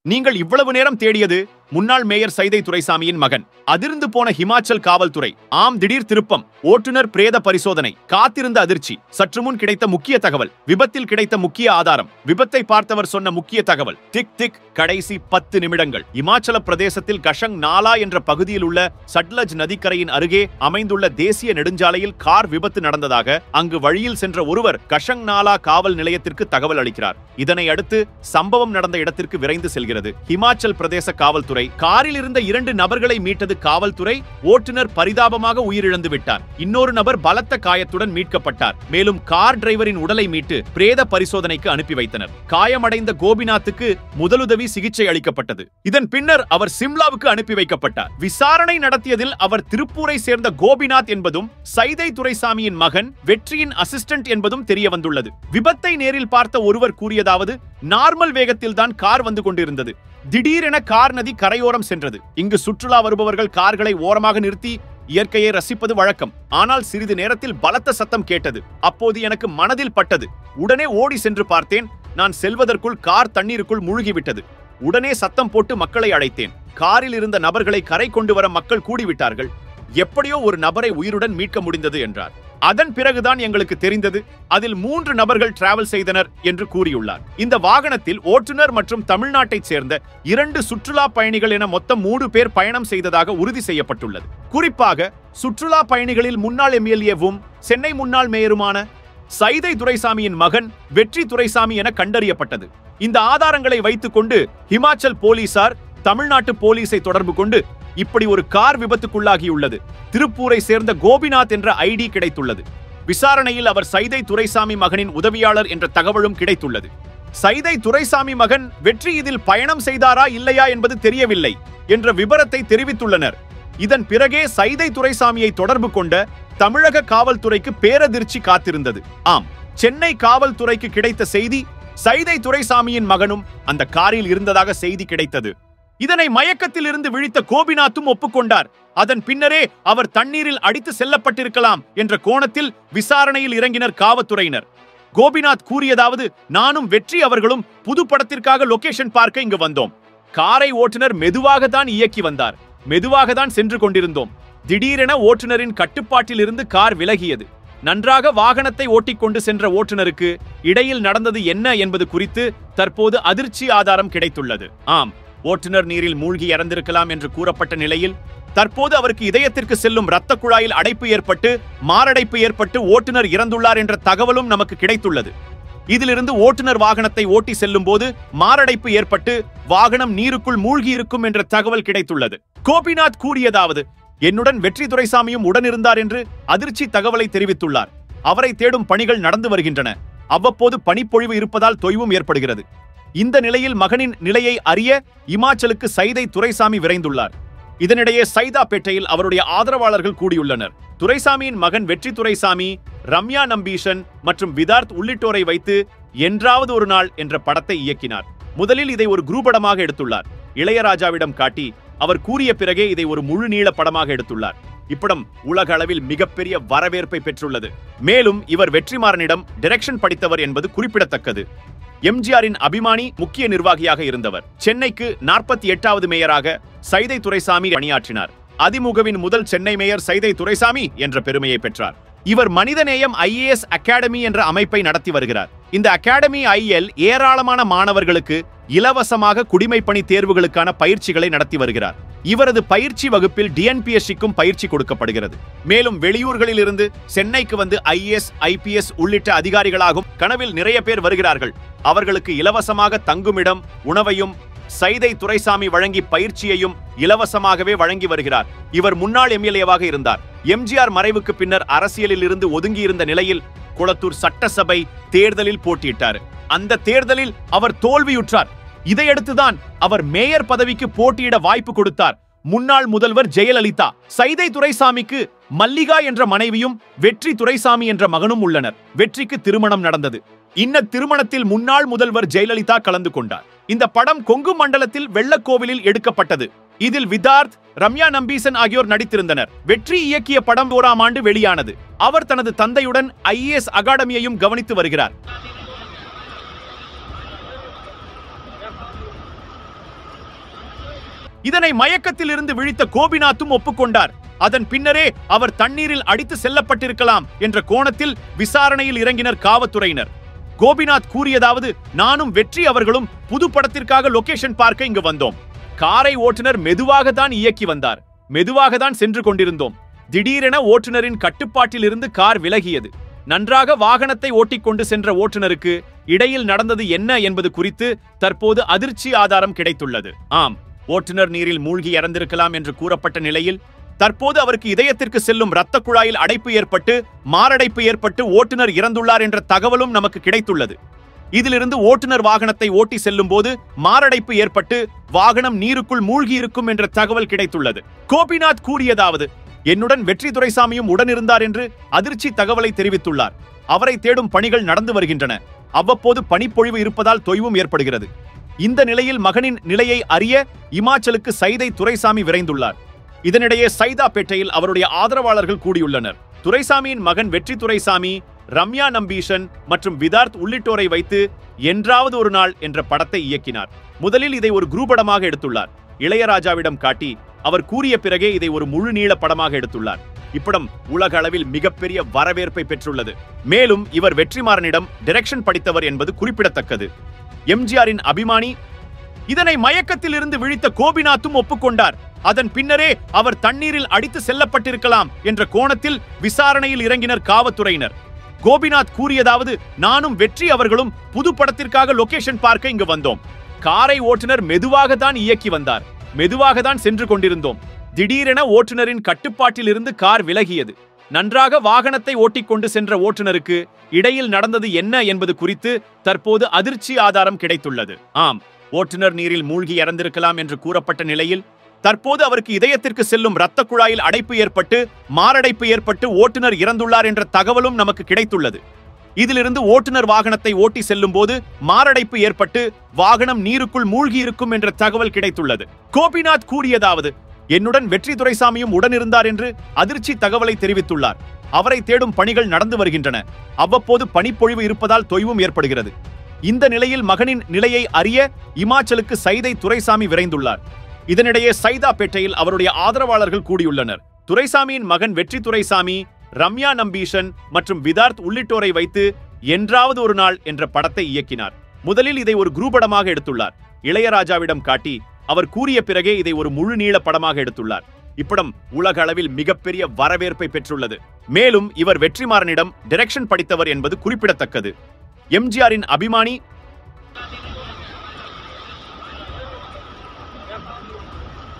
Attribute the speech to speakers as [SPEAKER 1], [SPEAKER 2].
[SPEAKER 1] நீங்கள் இவ்வளவு நேரம் தேடியது முன்னாள் மேயர் சைதை துரைசாமியின் மகன். அதிர்ந்து போன ஹிமாச்சல் காவல்துறை. ஆம், திடீர் திருப்பம். ஓட்டுநர் பிரேத பரிசோதனை. காத்திருந்த அதிர்ச்சி. சற்று முன் கிடைத்த முக்கிய தகவல். விபத்தில் கிடைத்த முக்கிய ஆதாரம். விபத்தை பார்த்தவர் சொன்ன முக்கிய தகவல். Tick tick. கடைசி 10 நிமிடங்கள். இமாச்சல பிரதேசத்தில் கஷங் நாலா என்ற பகுதியில் உள்ள சட்லஜ் நதிக்கரையின் அருகே அமைந்துள்ள தேசிய நெடுஞ்சாலையில் கார் விபத்து நடந்ததாக அங்கு வழியில் சென்ற ஒருவர் கஷங் நாலா காவல் நிலையத்திற்கு தகவல் அளிக்கிறார். இதனை அடுத்து சம்பவம் நடந்த இடத்திற்கு விரைந்து செல்கிறது ஹிமாச்சல் பிரதேச காவல்துறை. காரில் இருந்த 2 நபர்களை மீட்டது காவல்துறை. ஓட்டுநர் பரிதாபமாக உயிரிழந்து விட்டார். இன்னொரு நபர் பலத்த காயத்துடன் மீட்கப்பட்டார். மேலும் கார் டிரைவரின் உடலை மீட்டு பிரேத பரிசோதனைக்கு அனுப்பி வைத்தனர். காயமடைந்த கோபிநாத்துக்கு முதலுதவி சிகிச்சை அளிக்கப்பட்டது. இதன் பின்னர் அவர் சிம்லாவுக்கு அனுப்பி வைக்கப்பட்டார். விசாரணை நடத்தியதில் அவர் திருப்பூரை சேர்ந்த கோபிநாத் என்பதும் சைதை துரைசாமியின் மகன் வெற்றியின் அசிஸ்டன்ட் என்பதும் தெரிய வந்துள்ளது. விபத்தை நேரில் பார்த்த ஒருவர் கூறியதாவது, நார்மல் வேகத்தில் தான் கார் வந்து கொண்டிருந்தது. திடீரென கார் நதி கரையோரம் சென்றது. இங்கு சுற்றுலா வருபவர்கள் கார்களை ஓரமாக நிறுத்தி இயற்கையை ரசிப்பது வழக்கம். ஆனால் சிறிது நேரத்தில் பலத்த சத்தம் கேட்டது. அப்போது எனக்கு மனதில் பட்டது. உடனே ஓடி சென்று பார்த்தேன். நான் செல்வதற்குள் கார் தண்ணீருக்குள் மூழ்கிவிட்டது. உடனே சத்தம் போட்டு மக்களை அழைத்தேன். காரில் இருந்த நபர்களை கரை கொண்டு வர மக்கள் கூடிவிட்டார்கள். எப்படியோ ஒரு நபரை உயிருடன் மீட்க முடிந்தது என்றார். அதன் பிறகுதான் எங்களுக்கு தெரிந்தது அதில் 3 நபர்கள் டிராவல் செய்தனர் என்று கூறியுள்ளார். இந்த வாகனத்தில் ஓட்டுநர் மற்றும் தமிழ்நாட்டைச் சேர்ந்த 2 சுற்றுலா பயணிகள் என மொத்தம் 3 பேர் பயணம் செய்ததாக உறுதி செய்யப்பட்டுள்ளது. குறிப்பாக சுற்றுலா பயணிகளில் முன்னாள் எம்எல்ஏவும் சென்னை முன்னாள் மேயருமான சைதை துரைசாமியின் மகன் வெற்றி துரைசாமி என கண்டறியப்பட்டது. இந்த ஆதாரங்களை வைத்துக் கொண்டு ஹிமாச்சல் போலீசார் தமிழ்நாட்டு போலீஸை தொடர்பு கொண்டு இப்படி ஒரு கார் விபத்துக்குள்ளாகியுள்ளது. திருப்பூரை சேர்ந்த கோபிநாத் என்ற ஐடி கிடைத்துள்ளது. விசாரணையில் அவர் சைதை துரைசாமி மகனின் உதவியாளர் என்ற தகவலும் கிடைத்துள்ளது. சைதை துரைசாமி மகன் வெற்றி இதில் பயணம் செய்தாரா இல்லையா என்பது தெரியவில்லை என்ற விபரத்தை தெரிவித்துள்ளனர். இதன் பிறகே சைதை துரைசாமியை தொடர்பு கொண்ட தமிழக காவல்துறைக்கு பேரதிர்ச்சி காத்திருந்தது. ஆம், சென்னை காவல்துறைக்கு கிடைத்த செய்தி சைதை துரைசாமியின் மகனும் அந்த காரில் இருந்ததாக செய்தி கிடைத்தது. இதனை மயக்கத்தில் இருந்து விழித்த கோபிநாத்தும் ஒப்புக்கொண்டார். அதன் பின்னரே அவர் தண்ணீரில் அடித்து செல்லப்பட்டிருக்கலாம் என்ற கோணத்தில் விசாரணையில் இறங்கினர் காவல்துறையினர். கோபிநாத் கூறியதாவது, நானும் வெற்றி அவர்களும் புது படத்திற்காக லொகேஷன் பார்க்க இங்கு வந்தோம். காரை ஓட்டுநர் மெதுவாக தான் இயக்கி வந்தார். மெதுவாக தான் சென்று கொண்டிருந்தோம். திடீரென ஓட்டுநரின் கட்டுப்பாட்டில் இருந்து கார் விலகியது. நன்றாக வாகனத்தை ஓட்டிக்கொண்டு சென்ற ஓட்டுநருக்கு இடையில் நடந்தது என்ன என்பது குறித்து தற்போது அதிர்ச்சி ஆதாரம் கிடைத்துள்ளது. ஆம், ஓட்டுநர் நீரில் மூழ்கி இறந்திருக்கலாம் என்று கூறப்பட்ட நிலையில் தற்போது அவருக்கு இதயத்திற்கு செல்லும் இரத்த குழாயில் அடைப்பு ஏற்பட்டு மாரடைப்பு ஏற்பட்டு ஓட்டுநர் இறந்துள்ளார் என்ற தகவலும் நமக்கு கிடைத்துள்ளது. இதிலிருந்து ஓட்டுநர் வாகனத்தை ஓட்டி செல்லும் போது மாரடைப்பு ஏற்பட்டு வாகனம் நீருக்குள் மூழ்கி இருக்கும் என்ற தகவல் கிடைத்துள்ளது. கோபிநாத் கூறியதாவது, என்னுடன் வெற்றி துரைசாமியும் உடனிருந்தார் என்று அதிர்ச்சி தகவலை தெரிவித்துள்ளார். அவரை தேடும் பணிகள் நடந்து வருகின்றன. அவ்வப்போது பனிப்பொழிவு இருப்பதால் தொய்வும் ஏற்படுகிறது. இந்த நிலையில் மகனின் நிலையை அறிய இமாச்சலுக்கு சைதை துரைசாமி விரைந்துள்ளார். இதனிடையே சைதாப்பேட்டையில் அவருடைய ஆதரவாளர்கள் கூடியுள்ளனர். துரைசாமியின் மகன் வெற்றி துரைசாமி, ரம்யா நம்பீசன் மற்றும் விதார்த் உள்ளிட்டோரை வைத்து என்றாவது ஒரு நாள் என்ற படத்தை இயக்கினார். முதலில் இதை ஒரு குரூபடமாக எடுத்துள்ளார். இளையராஜாவிடம் காட்டி அவர் கூறிய பிறகே இதை ஒரு முழு நீள படமாக எடுத்துள்ளார். இப்படம் உலக அளவில் மிகப்பெரிய வரவேற்பை பெற்றுள்ளது. மேலும் இவர் வெற்றிமாறனிடம் டைரக்ஷன் படித்தவர் என்பது குறிப்பிடத்தக்கது. எம்ஜிஆரின் அபிமானி, முக்கிய நிர்வாகியாக இருந்தவர். சென்னைக்கு 48வது மேயராக சைதை துரைசாமி பணியாற்றினார். அதிமுகவின் முதல் சென்னை மேயர் சைதை துரைசாமி என்ற பெருமையை பெற்றார். இவர் மனிதநேயம் IAS அகாடமி என்ற அமைப்பை நடத்தி வருகிறார். இந்த அகாடமி IL ஏராளமான மாணவர்களுக்கு இலவசமாக குடிமைப்பணி தேர்வுகளுக்கான பயிற்சிகளை நடத்தி வருகிறார். இவரது பயிற்சி வகுப்பில் DNPSCக்கும் பயிற்சி கொடுக்கப்படுகிறது. மேலும் வெளியூர்களில் இருந்து சென்னைக்கு வந்து IAS, IPS உள்ளிட்ட அதிகாரிகளாகும் கனவில் நிறைய பேர் வருகிறார்கள். அவர்களுக்கு இலவசமாக தங்குமிடம், உணவையும் சைதை துரைசாமி வழங்கி பயிற்சியையும் இலவசமாகவே வழங்கி வருகிறார். இவர் முன்னாள் MLAவாக இருந்தார். எம்ஜிஆர் மறைவுக்கு பின்னர் அரசியலில் இருந்து ஒதுங்கியிருந்த நிலையில் குளத்தூர் சட்டசபை தேர்தலில் போட்டியிட்டார். அந்த தேர்தலில் அவர் தோல்வியுற்றார். இதையடுத்துதான் அவர் மேயர் பதவிக்கு போட்டியிட வாய்ப்பு கொடுத்தார் முன்னாள் முதல்வர் ஜெயலலிதா. சைதை துரைசாமிக்கு மல்லிகா என்ற மனைவியும் வெற்றி துரைசாமி என்ற மகனும் உள்ளனர். வெற்றிக்கு திருமணம் நடந்தது. இந்த திருமணத்தில் முன்னாள் முதல்வர் ஜெயலலிதா கலந்து கொண்டார். இந்த படம் கொங்கு மண்டலத்தில் வெள்ளக்கோவிலில் எடுக்கப்பட்டது. இதில் விதார்த், ரம்யா நம்பீசன் ஆகியோர் நடித்திருந்தனர். வெற்றி இயக்கிய படம் 2001ஆம் ஆண்டு வெளியானது. அவர் தனது தந்தையுடன் IAS அகாடமியையும் கவனித்து வருகிறார். இதனை மயக்கத்தில் இருந்து விழித்த கோபிநாத்தும் ஒப்புக்கொண்டார். அதன் பின்னரே அவர் தண்ணீரில் அடித்து செல்லப்பட்டிருக்கலாம் என்ற கோணத்தில் விசாரணையில் இறங்கினர் காவல்துறையினர். கோபிநாத் கூறியதாவது, நானும் வெற்றி அவர்களும் புது படத்திற்காக லொகேஷன் பார்க்க இங்கு வந்தோம். காரை ஓட்டுநர் மெதுவாக தான் இயக்கி வந்தார். மெதுவாக தான் சென்று கொண்டிருந்தோம். திடீரென ஓட்டுநரின் கட்டுப்பாட்டில் இருந்து கார் விலகியது. நன்றாக வாகனத்தை ஓட்டிக்கொண்டு சென்ற ஓட்டுநருக்கு இடையில் நடந்தது என்ன என்பது குறித்து தற்போது அதிர்ச்சி ஆதாரம் கிடைத்துள்ளது. ஆம், ஓட்டுநர் நீரில் மூழ்கி இறந்திருக்கலாம் என்று கூறப்பட்ட நிலையில் தற்போது அவருக்கு இதயத்திற்கு செல்லும் இரத்த குழாயில் அடைப்பு ஏற்பட்டு மாரடைப்பு ஏற்பட்டு ஓட்டுநர் இறந்துள்ளார் என்ற தகவலும் நமக்கு கிடைத்துள்ளது. இதிலிருந்து ஓட்டுநர் வாகனத்தை ஓட்டி செல்லும் போது மாரடைப்பு ஏற்பட்டு வாகனம் நீருக்குள் மூழ்கி இருக்கும் என்ற தகவல் கிடைத்துள்ளது. கோபிநாத் கூறியதாவது, என்னுடன் வெற்றி துரைசாமியும் உடனிருந்தார் என்று அதிர்ச்சி தகவலை தெரிவித்துள்ளார். அவரை தேடும் பணிகள் நடந்து வருகின்றன. அவ்வப்போது பனிப்பொழிவு இருப்பதால் தொய்வும் ஏற்படுகிறது. இந்த நிலையில் மகனின் நிலையை அறிய இமாச்சலுக்கு சைதை துரைசாமி விரைந்துள்ளார். இதனிடையே சைதாப்பேட்டையில் அவருடைய ஆதரவாளர்கள் கூடியுள்ளனர். துரைசாமியின் மகன் வெற்றி துரைசாமி, ரம்யா நம்பீஷன் மற்றும் விதார்த் உள்ளிட்டோரை வைத்து என்றாவது ஒரு நாள் என்ற படத்தை இயக்கினார். முதலில் இதை ஒரு குரூபடமாக எடுத்துள்ளார். இளையராஜாவிடம் காட்டி அவர் கூறிய பிறகே இதை ஒரு முழு நீள படமாக எடுத்துள்ளார். இப்படம் உலக அளவில் மிகப்பெரிய வரவேற்பை பெற்றுள்ளது. மேலும் இவர் வெற்றிமாறனிடம் டைரக்ஷன் படித்தவர் என்பது குறிப்பிடத்தக்கது. எம்ஜிஆரின் அபிமானி. இதனை மயக்கத்தில் இருந்து விழித்த கோபிநாத்தும் ஒப்புக்கொண்டார். அதன் பின்னரே அவர் தண்ணீரில் அடித்து செல்லப்பட்டிருக்கலாம் என்ற கோணத்தில் விசாரணையில் இறங்கினர் காவல்துறையினர். கோபிநாத் கூறியதாவது, நானும் வெற்றி அவர்களும் புது படத்திற்காக லொகேஷன் பார்க்க இங்கு வந்தோம். காரை ஓட்டுநர் மெதுவாக தான் இயக்கி வந்தார். மெதுவாக தான் சென்று கொண்டிருந்தோம். திடீரென ஓட்டுநரின் கட்டுப்பாட்டில் இருந்து கார் விலகியது. நன்றாக வாகனத்தை ஓட்டிக்கொண்டு சென்ற ஓட்டுநருக்கு இடையில் நடந்தது என்ன என்பது குறித்து தற்போது அதிர்ச்சி ஆதாரம் கிடைத்துள்ளது. ஆம், ஓட்டுநர் நீரில் மூழ்கி இறந்திருக்கலாம் என்று கூறப்பட்ட நிலையில் தற்போது அவருக்கு இதயத்திற்கு செல்லும் இரத்த குழாயில் அடைப்பு ஏற்பட்டு மாரடைப்பு ஏற்பட்டு ஓட்டுநர் இறந்துள்ளார் என்ற தகவலும் நமக்கு கிடைத்துள்ளது. இதிலிருந்து ஓட்டுநர் வாகனத்தை ஓட்டி செல்லும் போது மாரடைப்பு ஏற்பட்டு வாகனம் நீருக்குள் மூழ்கி இருக்கும் என்ற தகவல் கிடைத்துள்ளது. கோபிநாத் கூறியதாவது, என்னுடன் வெற்றி துரைசாமியும் உடனிருந்தார் என்று அதிர்ச்சி தகவலை தெரிவித்துள்ளார். அவரை தேடும் பணிகள் நடந்து வருகின்றன. அவ்வப்போது பனிப்பொழிவு இருப்பதால் தொய்வும் ஏற்படுகிறது. இந்த நிலையில் மகனின் நிலையை அறிய இமாச்சலுக்கு சைதை துரைசாமி விரைந்துள்ளார். இதனிடையே சைதாப்பேட்டையில் அவருடைய ஆதரவாளர்கள் கூடியுள்ளனர். துரைசாமியின் மகன் வெற்றி துரைசாமி, ரம்யா நம்பீஷன் மற்றும் விதார்த் உள்ளிட்டோரை வைத்து என்றாவது ஒரு நாள் என்ற படத்தை இயக்கினார். முதலில் இதை ஒரு குரூபடமாக எடுத்துள்ளார். இளையராஜாவிடம் காட்டி அவர் கூறிய பிறகே இதை ஒரு முழு நீள படமாக எடுத்துள்ளார். இப்படம் உலக அளவில் மிகப்பெரிய வரவேற்பை பெற்றுள்ளது. மேலும் இவர் வெற்றிமாறனிடம் டைரக்ஷன் படித்தவர் என்பது குறிப்பிடத்தக்கது. எம்ஜிஆரின் அபிமானி.